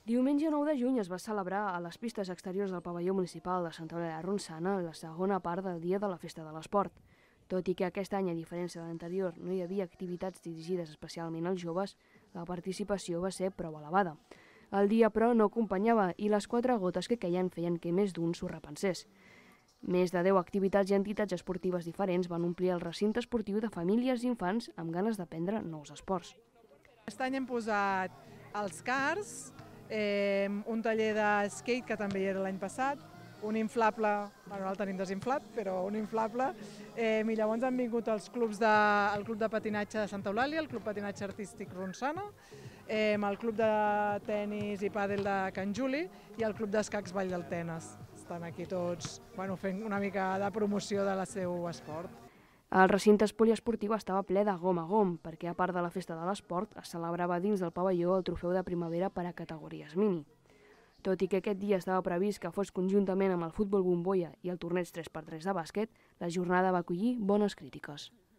Diumenge 9 de juny es va celebrar a les pistes exteriors del pavelló municipal de Santa Eulàlia de Ronçana la segona part del dia de la Festa de l'Esport. Tot i que aquest any, a diferència de l'anterior, no hi havia activitats dirigides especialment als joves, la participació va ser prou elevada. El dia, però, no acompanyava i les 4 gotes que queien feien que més d'un s'ho repensés. Més de 10 activitats i entitats esportives diferents van omplir el recinte esportiu de famílies i infants amb ganes d'aprendre nous esports. Aquest any hem posat els cars, un taller de skate que també hi era l'any passat, un inflable, bueno, no el tenim desinflat, però un inflable, i llavors han vingut el club de patinatge de Santa Eulàlia, el club patinatge artístic Ronçana, el club de tenis i pàdel de Can Juli i el club d'escacs Vall del Tenes. Estan aquí tots fent una mica de promoció del seu esport. El recinte poliesportiu estava ple de gom a gom, perquè a part de la Festa de l'Esport es celebrava dins del pavelló el trofeu de primavera per a categories mini. Tot i que aquest dia estava previst que fos conjuntament amb el futbol bombolla i el torneig 3x3 de bàsquet, la jornada va acollir bones crítiques.